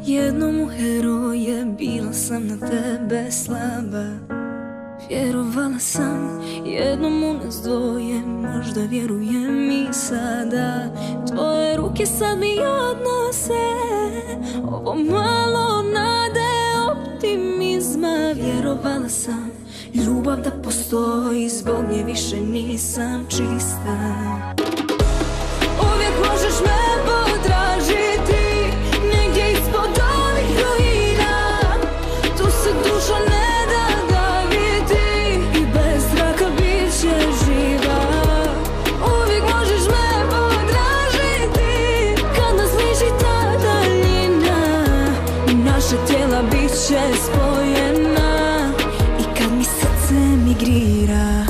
Jednom u heroje, bila sam na tebe slaba. Vjerovala sam, jednom u nas dvoje, možda vjerujem i sada. Tvoje ruke sad mi odnose ovo malo nade, optimizma. Vjerovala sam, ljubav da postoji, zbog nje više nisam čista. Uvijek možeš me potražiti negdje ispod ovih ruina. Tu se duša ne da daviti i bez zraka bit će živa. Uvijek možeš me potražiti kad nas bliži ta daljina. Naša tijela bit će spojena i kad mi srce migrira.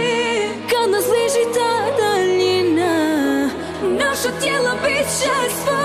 Naša tijela bit će